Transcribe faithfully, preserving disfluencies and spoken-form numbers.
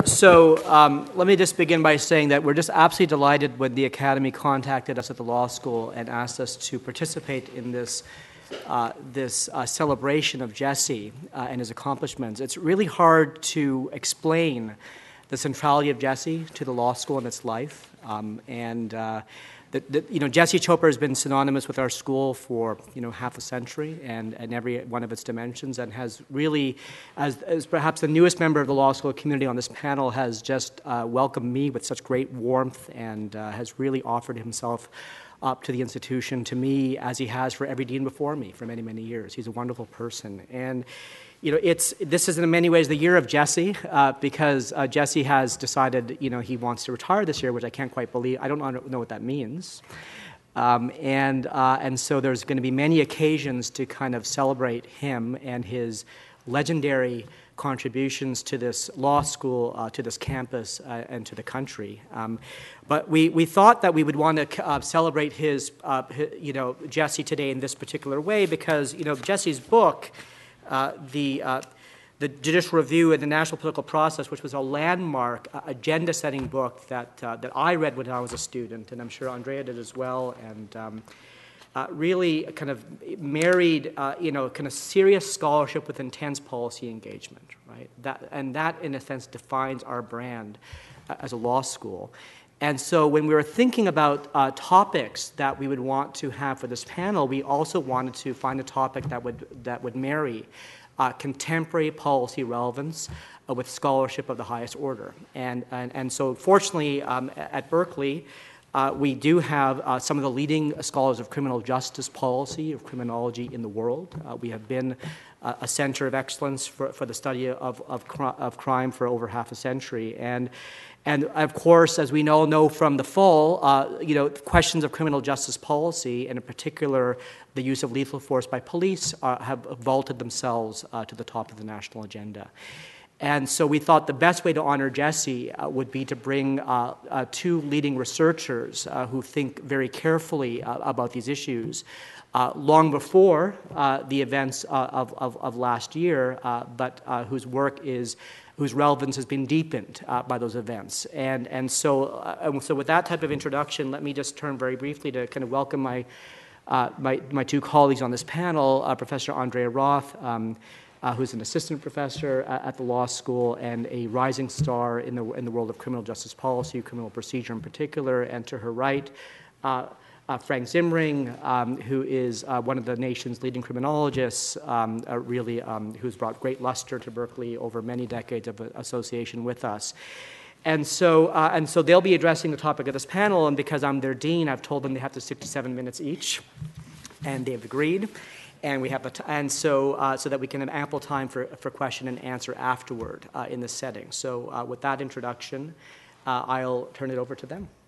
So um, let me just begin by saying that we're just absolutely delighted when the Academy contacted us at the law school and asked us to participate in this uh, this uh, celebration of Jesse uh, and his accomplishments. It's really hard to explain the centrality of Jesse to the law school and its life. Um, and uh, the, the, you know, Jesse Chopra has been synonymous with our school for you know half a century and, and every one of its dimensions, and has really, as, as perhaps the newest member of the law school community on this panel, has just uh, welcomed me with such great warmth and uh, has really offered himself up to the institution, to me, as he has for every dean before me for many, many years. He's a wonderful person. And you know, it's this is in many ways the year of Jesse, uh, because uh, Jesse has decided, you know, he wants to retire this year, which I can't quite believe. I don't know what that means. Um, and uh, and so there's going to be many occasions to kind of celebrate him and his legendary contributions to this law school, uh, to this campus, uh, and to the country. Um, but we, we thought that we would want to uh, celebrate his, uh, his, you know, Jesse today in this particular way because, you know, Jesse's book, uh, the uh, the Judicial Review and the National Political Process, which was a landmark uh, agenda-setting book that uh, that I read when I was a student, and I'm sure Andrea did as well, and um, Uh, really kind of married, uh, you know, kind of serious scholarship with intense policy engagement, right? That, and that, in a sense, defines our brand uh, as a law school. And so when we were thinking about uh, topics that we would want to have for this panel, we also wanted to find a topic that would, that would marry uh, contemporary policy relevance uh, with scholarship of the highest order. And, and, and so fortunately, um, at Berkeley, Uh, we do have uh, some of the leading scholars of criminal justice policy, of criminology in the world. Uh, we have been uh, a center of excellence for, for the study of, of, cr- of crime for over half a century. And, and of course, as we all know from the fall, uh, you know, questions of criminal justice policy, and in particular the use of lethal force by police, uh, have vaulted themselves uh, to the top of the national agenda. And so we thought the best way to honor Jesse uh, would be to bring uh, uh, two leading researchers uh, who think very carefully uh, about these issues uh, long before uh, the events uh, of, of, of last year, uh, but uh, whose work is, whose relevance has been deepened uh, by those events. And, and so, uh, so with that type of introduction, let me just turn very briefly to kind of welcome my, uh, my, my two colleagues on this panel, uh, Professor Andrea Roth, um, Uh, who's an assistant professor uh, at the law school and a rising star in the in the world of criminal justice policy, criminal procedure in particular. And to her right, uh, uh, Frank Zimring, um, who is uh, one of the nation's leading criminologists, um, uh, really um, who's brought great luster to Berkeley over many decades of association with us. And so, uh, and so they'll be addressing the topic of this panel. And because I'm their dean, I've told them they have to stick to seven minutes each, and they've agreed. And we have a t- and so uh, so that we can have ample time for, for question and answer afterward uh, in this setting. So uh, with that introduction, uh, I'll turn it over to them.